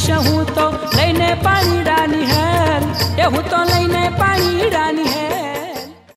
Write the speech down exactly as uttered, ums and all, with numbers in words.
પીશ હું તો લઈને પાણી રાની હેલ એ હું તો લઈને પાણી રાની